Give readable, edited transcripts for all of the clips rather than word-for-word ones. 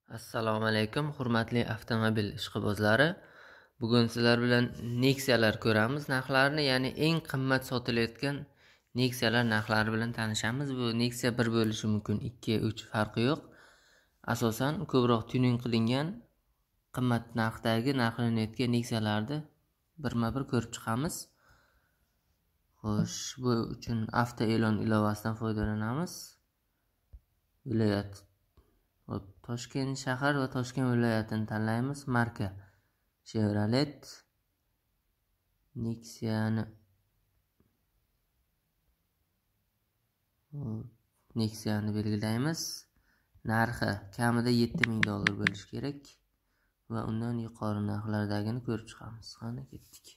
Assalomu alaykum, hurmatli avtomobil ishqibozlari. Bugun sizlar bilan Nexia'lar ko'ramiz narxlarini, ya'ni eng qimmat sotilayotgan Nexia'lar narxlari bilan tanishamiz. Bu Nexia 1 bo'lishi mumkin, 2, 3 farqi yo'q. Asosan ko'proq tuning qilingan qimmat narxdagi narxlanayotgan Nexia'larni birma-bir ko'rib chiqamiz. Xo'sh, bu uchun avto e'lon ilovasidan foydalanamiz. Viloyat Toshkent shahar va Toshkent viloyatini tanlaymiz. Marka Chevrolet. Nexia'ni belgilaymiz. Narxi kamida $7000 bo'lishi kerak va undan yuqori narxlardagini ko'rib chiqamiz. Qani ketdik.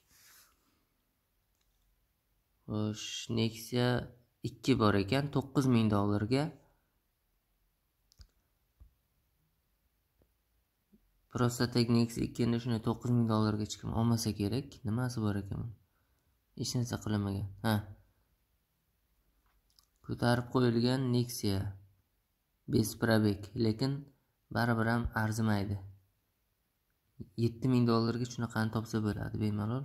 Xo'sh, Nexia 2 bor ekan, $9000 ga. Prostatek Nexia 2 ni shuni $9000 ga chiqim olmasa kerak. Nimasi bor ekan? Hech narsa qilmagan. Ko'tarib qo'yilgan Nexia besprabek, lekin baribir ham arzimaydi. $7000 ga shunaqani topsa bo'ladi bemalol.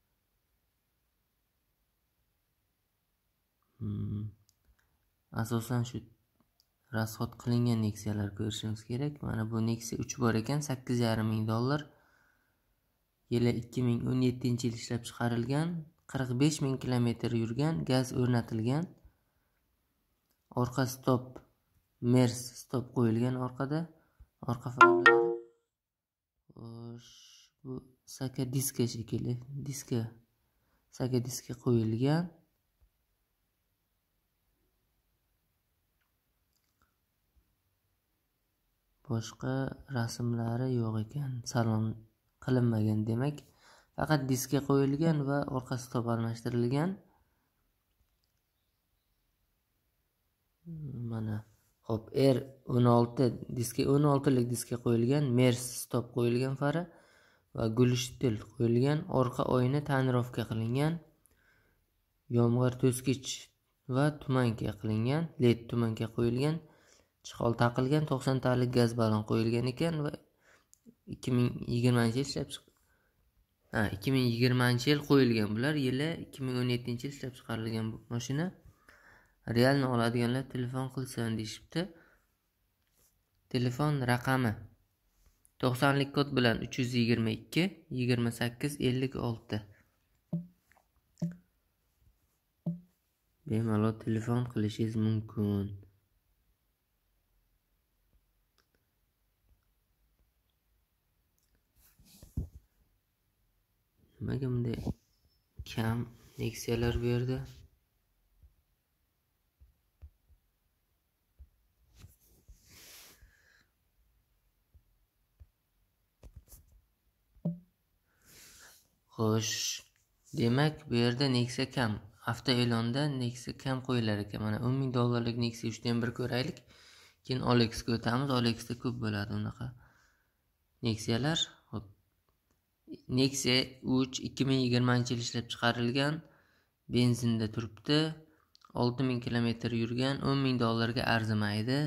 Asosan shu rasxod qilingan Nexia'lar ko'rishimiz kerak. Mana bu Nexia 3 bor ekan, $8500. Yili 2017-yil ishlab chiqarilgan, 45000 kilometr yurgan, gaz o'rnatilgan. Orqa stop Mers stop qo'yilgan orqada, orqa farlari. Xo'sh, bu saka diska shekilli, saka diska qo'yilgan. Boshqa rasmlari yo'q ekan, salon qilinmagan demak. Faqat diska qo'yilgan va orqa stop almashtirilgan. Mana hop, R16 diska, 16 lik diska qo'yilgan, Mers stop qo'yilgan fari va gulshtil qo'yilgan. Orqa oyna tonirovka qilingan. Yomg'ir to'sgich va tumanka qilingan, LED tumanka qo'yilgan. Chiqol taqilgan, 90 talik gaz balon qo'yilgan ekan va 2020-yil ishlab 2020-yil qo'yilgan bular. Yili 2017-yil ishlab chiqarilgan bu mashina. Realni oladiganlar telefon qilsin deyshibdi. Telefon raqami 90 lik kod bilan 322 28 56. Bemalol telefon qilishingiz mumkin. Nimaga bunday kam Nexia'lar bu yerda? Xo'sh, demak bu yerda Nexia kam. Avto e'londa Nexia kam qo'yilar ekan. Mana $10000 Nexia 3dan bir ko'raylik. Keyin Olexga o'tamiz. Olexda ko'p bo'ladi unaqa Nexia'lar. Nexia 3 2020-yil ishlab chiqarilgan, benzinda turibdi, 6000 kilometr yurgan, $10000 ga arzimaydi.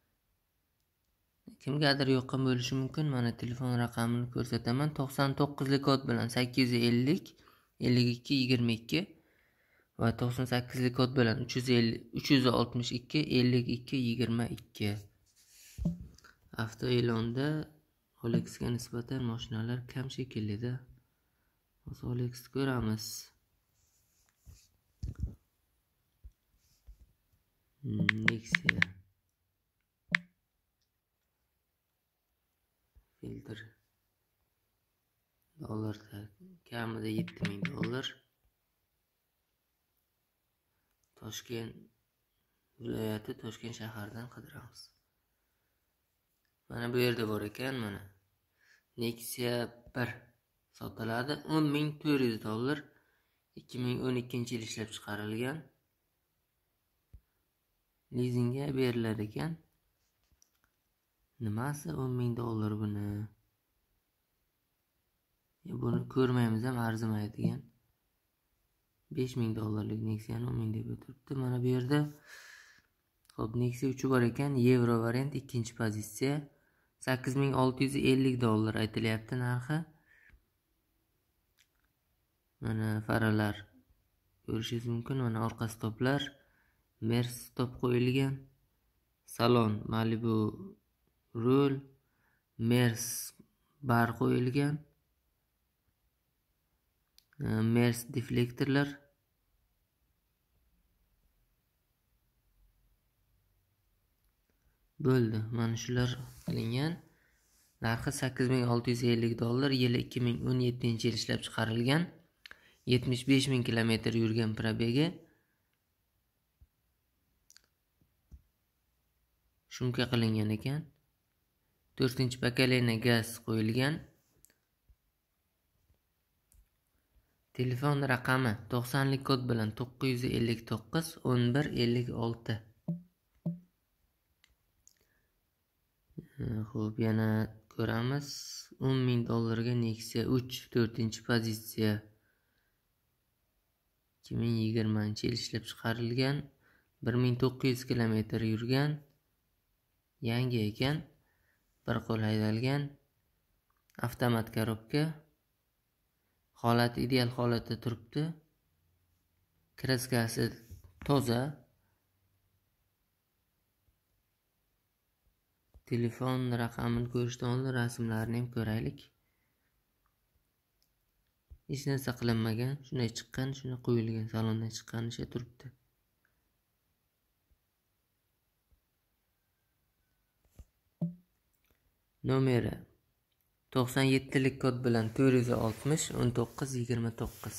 Kimgadir yoqqan bo'lishi mumkin. Mana telefon raqamini ko'rsataman. 99 lik kod bilan 850 52 22 va 98 lik kod bilan 362 52 22. Avto e'londa Olexga nisbatan mashinalar kam shekilli-da. Hozir Olexni ko'ramiz. Nexia filtr dollarda kamida $7000. Toshkent viloyati, Toshkent shaharidan qidiramiz. Mana bu yerda bor ekan, mana Nexia 1 sotiladi, $10400. 2012-yil ishlab chiqarilgan. Lizingga berilar ekan. Nimasi $10000 buni? Buni ko'rmaymiz ham, arzimaydigan. $5000 Nexia'ni 1000 deb o'tiribdi. Mana bu yerda Hop, Nexia 3 bor ekan, Euro variant 2-pozitsiya. $8650 aytilyapti narxi. Mana faralar ko'rishingiz mumkin. Mana orqa stoplar Mers stop qo'yilgan. Salon Malibu rul, Mers bar qo'yilgan. Mers deflektorlar. Bo'ldi. Mana shular qilingan. Narxi $8650, yili 2017-yil ishlab chiqarilgan. 75.000 kilometr yurgan probegi. Shumka qilingan ekan. 4-pokoleniya gaz qo'yilgan. Telefon raqami 90lik kod bilan 959 11 56. Xo'p, yana ko'ramiz. $10.000 Nexia 3 4-pozitsiya. 2020-yil ishlab chiqarilgan. 1900 kilometr yurgan. Yangi ekan. Bir qo'l haydalgan. Avtomat korobka. Holati ideal holatda turibdi. Kraskasi toza. Telefon raqamini ko'rishdan oldin rasmlarni ham ko'raylik. Hech narsa qilinmagan. Shunday chiqqan, shunday qo'yilgan, salondan chiqqanicha turibdi. Nomeri 97lik kod bilan 460 19 29.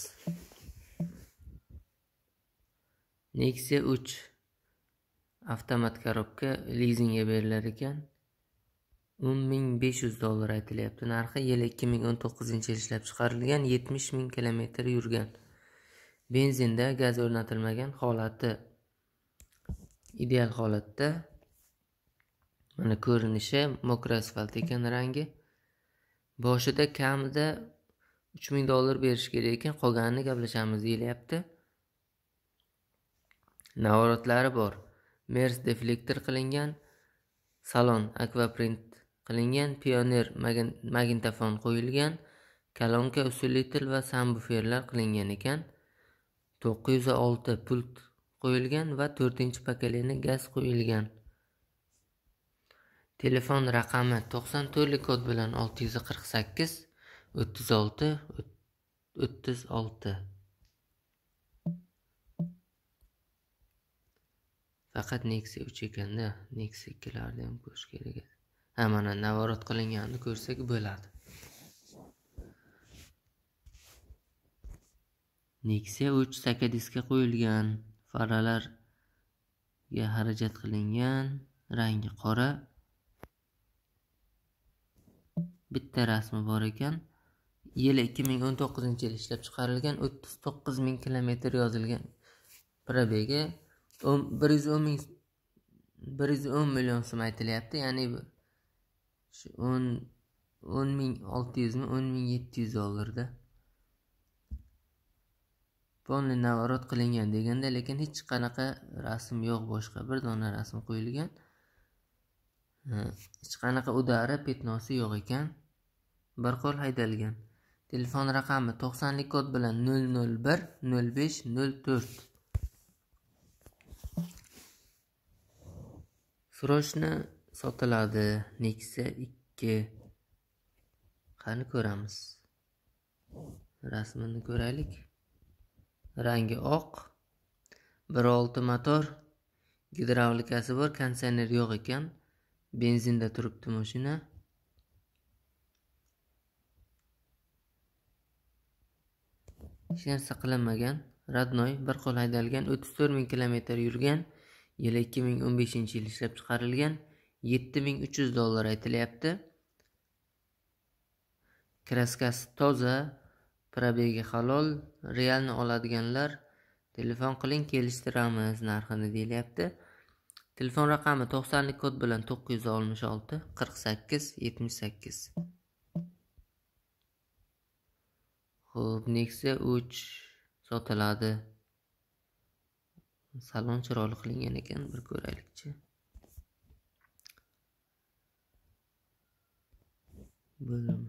Nexia 3 avtomat korobka lizingga berilar ekan. $10.500 aytilyapti. Narxi yili 2019-yil ishlab chiqarilgan, 70.000 kilometr yurgan. Benzinda gaz o'rnatilmagan, holati ideal holatda. Mana ko'rinishi mokra asfalt ekan rangi. Boshida kamida $3.000 berish kerak ekan, qolganini gaplashamiz deyilyapti. Navorotlari bor. Mers deflektor qilingan, salon akvaprint qilingan, pioner magnitofon qo'yilgan, kolonka usilitel va sambuferlar qilingan ekan. 906 pult qo'yilgan va 4-pokoleniya gaz qo'yilgan. Telefon raqami 94lik kod bilan 648 36 36. Faqat Nexia 3 ekanda, Nexia 2larni ham ko'rish kerak edi. Mana navorot qilinganini ko'rsak bo'ladi. Nexia 3 sakadiskga qo'yilgan, faralarga xarajat qilingan, rangi qora. Bitta rasmi bor ekan. Yili 2019-yil ishlab chiqarilgan, 39.000 kilometr yozilgan. Probegi 110 million so'm aytilyapti, ya'ni shu 10.600 mi, $10.700 Polni navorot qilingan deganda, lekin hech qanaqa rasm yo'q, boshqa bir dona rasm qo'yilgan. Hech qanaqa udari, petnosi yo'q ekan. Bir qo'l haydalgan. Telefon raqami 90lik kod bilan 001 05 04. Srochna sotiladi. Nexia 2. Qani ko'ramiz. Rasmini ko'raylik. Rangi oq. 1.6 motor. Gidravlikasi bor, konditsioner yo'q ekan. Benzinda turibdi mashina. Hech narsa qilinmagan. Radnoy, bir qo'l haydalgan, 34.000 kilometr yurgan. Yili 2015-yil ishlab chiqarilgan, $7.300 aytilyapti. Kraskasi toza, probegi halol. Realni oladiganlar telefon qiling, kelishtiramiz narxini deyilyapti. Telefon raqami 90lik kod bilan 966 48 78. Xo'p, Nexia 3 sotiladi. Salon chiroyli qilingan ekan, bir ko'raylikchi. bo'limi.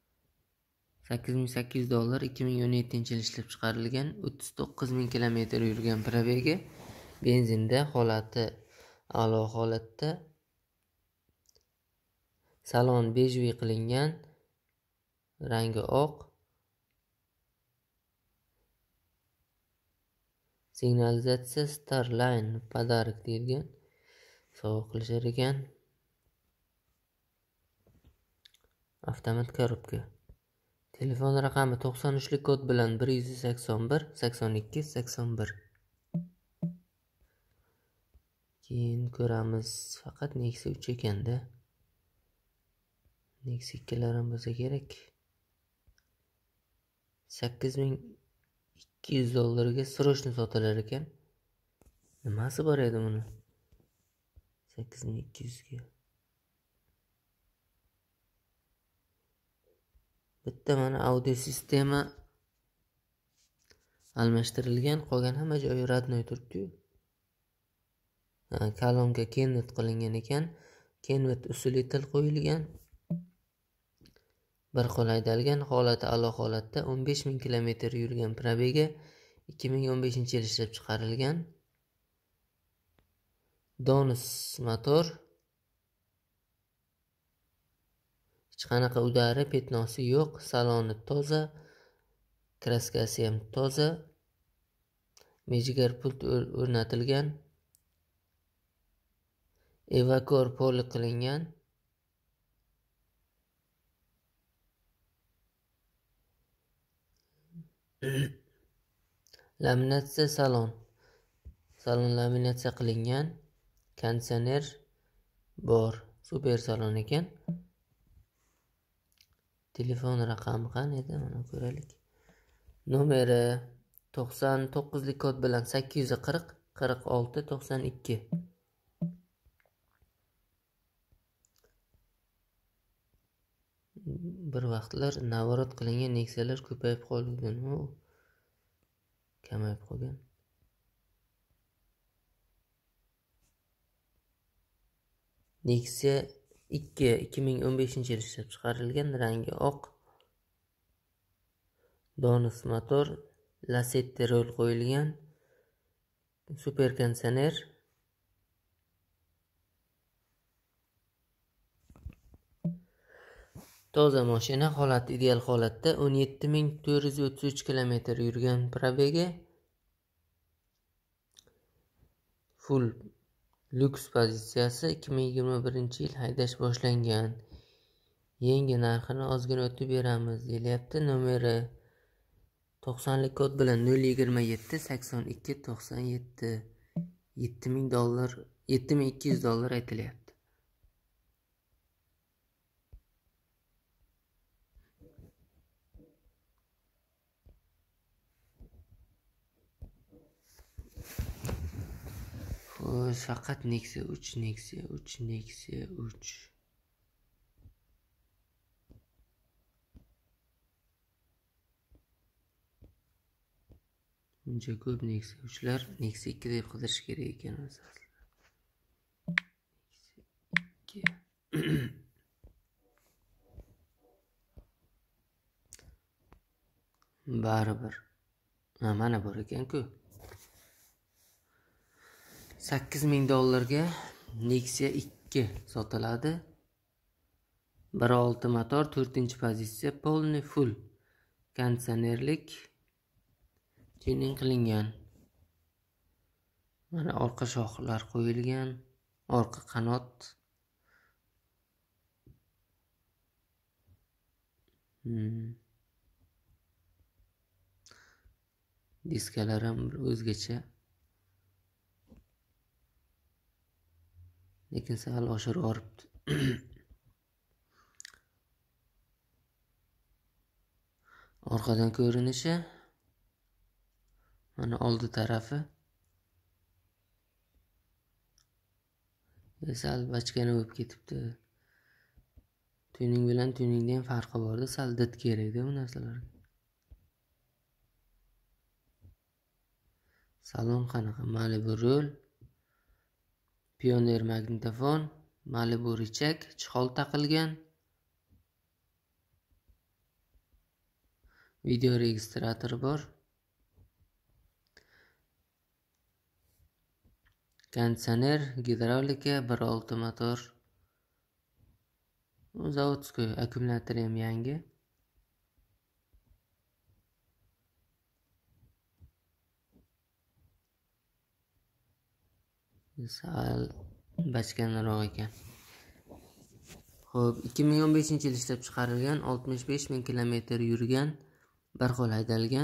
$8.800 2017-yil ishlab chiqarilgan, 39.000 kilometr yurgan probegi, benzinda holati a'lo holatda, salon bejviy qilingan, rangi oq, signalizatsiya Starline padarik deyilgan, sovg'a qilishar ekan. Avtomat korobka. Telefon raqami 93lik kod bilan 181 82 81. Keyin ko'ramiz, faqat Nexia 3 ekanda. Nexia 2lar ham bo'lsa kerak. $8.200 ga srochni sotilar ekan. Nimasi bor edi buni? 8.200 ga. Bitta mana audio sistema almashtirilgan, qolgan hamma joyi radnoy turibdi-yu. Kolonka Kenwood qilingan ekan. Kenwood usulitel qo'yilgan. Bir qo'l haydalgan, holati a'lo holatda, 15.000 kilometr yurgan probega, 2015-yil ishlab chiqarilgan. Donus motor. Hech qanaqa udari, petnosi yo'q, saloni toza, kraskasi ham toza. Mejigar pult o'rnatilgan. Evakor poli qilingan. Laminatsiya salon. Salon laminatsiya qilingan. Konditsioner bor. Super salon ekan. Telefon raqami qani edi? Mana ko'raylik. Nomeri 99lik kod bilan 840 46 92. Bir vaqtlar navorot qilingan Nexialar ko'payib qolgan, kamayib qolgan. Nexia 2 2015-yil ishlab chiqarilgan, rangi oq. Donus motor, Lacetti rol qo'yilgan. Super konditsioner. Toza mashina, holati ideal holatda, 17.433 kilometr yurgan probega. Full Lux pozitsiyasi, 2021-yil haydash boshlangan. Yangi narxini ozgina o'tib beramiz deyapti. Nomeri 90lik kod bilan 027 82 97. $7.200 aytilyapti. Faqat Nexia 3, Nexia 3, Nexia 3. Buncha ko'p Nexia 3lar, Nexia 2 deb qidirish kerak ekan aslida. Nexia 2. Baribir. Mana bor ekan-ku. $8.000 ga Nexia 2 sotiladi. 1.6 motor, 4-pozitsiya, polni full konditsionerlik tuning qilingan. Mana orqa shoxlar qo'yilgan, orqa qanot. Diskalar ham o'zgacha. Lekin sal oshirib yoribdi. Orqadan ko'rinishi. Mana oldi tarafi. Sal bachkana bo'lib ketibdi. Tuning bilan tuningda ham farqi bor-da, sal dit kerak-da bu narsalarga. Salon qanaqa? Malibu rol, Pioneer magnitofon, Malibu richak, chihol taqilgan. Video registratori bor. Konditsioner, gidravlika, 1.6 motor. Zavodskiy, akkumulyatori ham yangi. Sal bachkanroq ekan. Xo'p, 2015-yil ishlab chiqarilgan, 65.000 kilometr yurgan, bir xil haydalgan.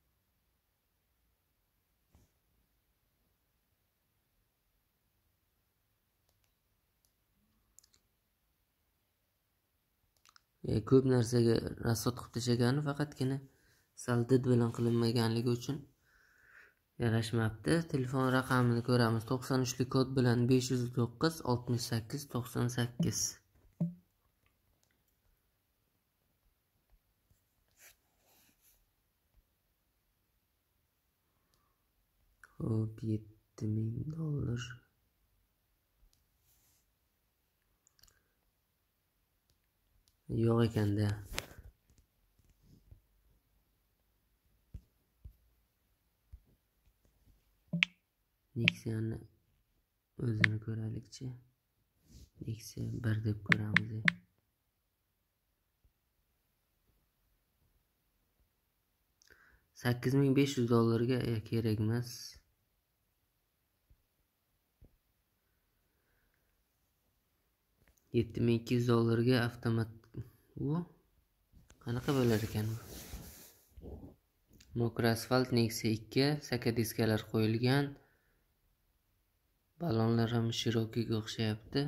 Ko'p narsaga rasvot qilib tashagani, faqatgina sal did bilan qilinmaganligi uchun yarashmabdi. Telefon raqamini ko'ramiz. 93lik kod bilan 509 68 98. Xo'p, $7,000. Yo'q ekanda. Nexia'ni o'zini ko'raylikchi. Nexia 1 deb ko'ramiz. $8,500 kerak emas. $7,200 avtomat. U qanaqa bo'lar ekan bu? Mokra asfalt Nexia 2, saka diskalar qo'yilgan. Balonlar ham Cherokee o'xshayapti.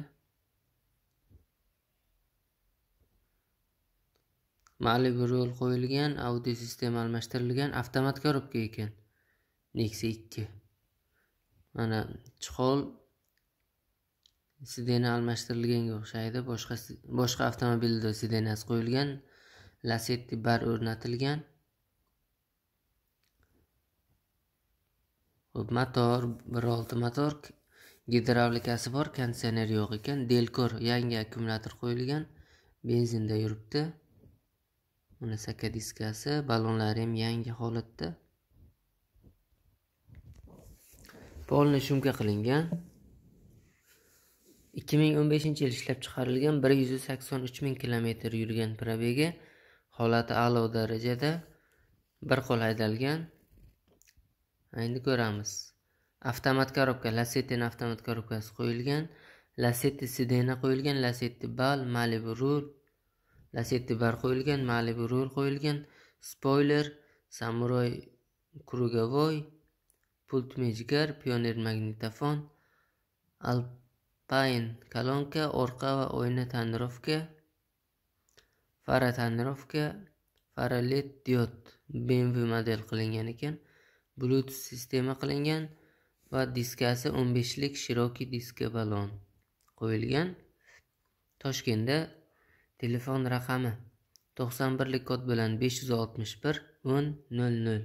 Malibu rol qo'yilgan, audio sistema almashtirilgan, avtomat korobka ekan. Nexia 2. Mana chiqol sidena almashtirilganga o'xshaydi. Boshqa avtomobilda sidenasi qo'yilgan. Lasetti bar o'rnatilgan. Motor 1.6 motor, gidravlikasi bor, konditsioner yo'q ekan. Delkor yangi akkumulyator qo'yilgan. Benzinda yuribdi. Mana saka diskasi, balonlari ham yangi holatda. Polni shumka qilingan. 2015-yil ishlab chiqarilgan, 183.000 kilometr yurgan probegi, holati a'lo darajada, bir qo'l haydalgan. Endi ko'ramiz. Avtomat korobka, Lasetti avtomat korobkasi qo'yilgan, Lasetti sidena qo'yilgan, Lasetti bal, Malibu rul, Lasetti bar qo'yilgan, Malibu rul qo'yilgan, spoiler, Samurai krugovoy, pult mejgar, Pioner magnitofon, Alpine kolonka, orqa va oyna tonirovka, fara tonirovka, fara LED diod, BMW model qilingan ekan. Bluetooth sistema qilingan va diskasi 15lik Cherokee diska balon qo'yilgan. Toshkentda telefon raqami 91lik kod bilan 561 1000.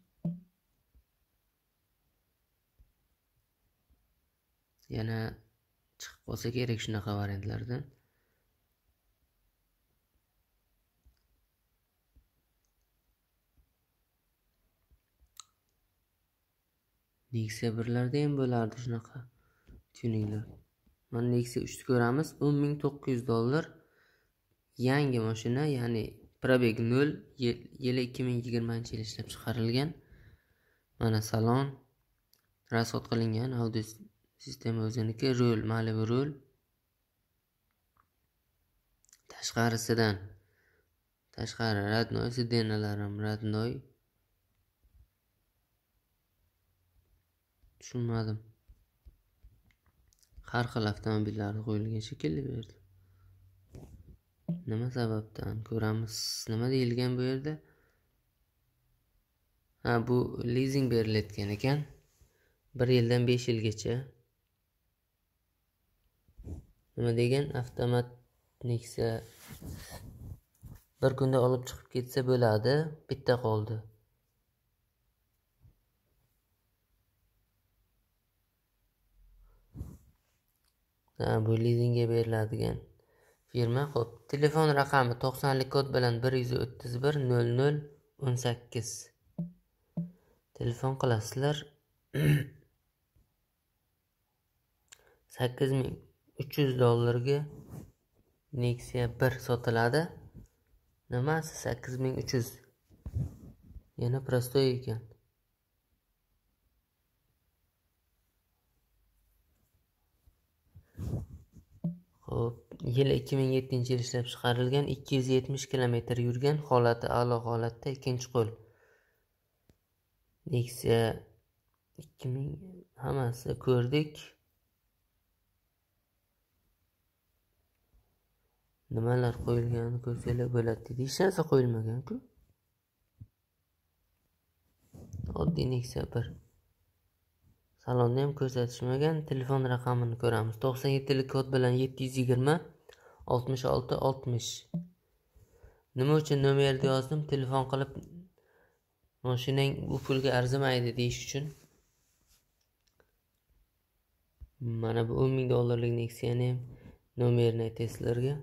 Yana chiqib qolsa kerak shunaqa variantlardan. Nexia birlarda ham bo'lardi shunaqa tuninglar. Mana Nexia 3 ko'ramiz. $10,900. Yangi mashina, ya'ni probeg 0, yili 2020-yil ishlab chiqarilgan. Mana salon rasvot qilingan, audio sistema o'ziniki, rul, Malibu rul. Tashqari radnoy, sidenalar ham radnoy. Tushunmadim. Har xil avtomobillarga qo'yilgan shekilli bu yerda. Nima sababdan ko'ramiz? Nima deyilgan bu yerda? Bu leasing berilayotgan ekan. 1 yildan 5 yilgacha. Nima degan? Avtomat Nexia bir kunda olib chiqib ketsa bo'ladi. Bitta qoldi. Bu leasingga beriladigan firma. Xo'p, telefon raqami 90lik kod bilan 131 00 18. Telefon qilasizlar. 8300 dollarga Nexia 1 sotiladi. Nimasi 8300? Yana prostoy ekan. Xo'p, yil 2007-yil ishlab chiqarilgan, 270 km yurgan, holati a'lo holatda, ikkinchi qo'l. Nexia 2000 hammasi ko'rdik. Nimalar qo'yilganini ko'rsanglar bo'ladi dedi. Hech narsa qo'yilmagan-ku. Oddiy Nexia 1. Salonni ham ko'rsatishmagan. Telefon raqamini ko'ramiz. 97 kod bilan 720 66 60. Nima uchun nomerni yozdim? Telefon qilib mashinang bu pulga arzimaydi deyish uchun. Mana bu 10 ming dollarlik Nexia'ni ham nomerini aytaysizlarga.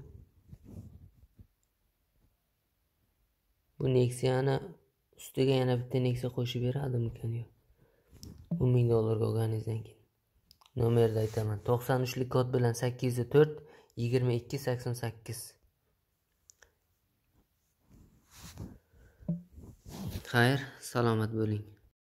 Bu Nexia'ni ustiga yana bitta Nexia qo'shib beradimikan yo'q? 10 ming dollarga olganingizdan keyin. Nomerni aytaman. 93 kod bilan 804 22 88. Xayr, salomat bo'ling.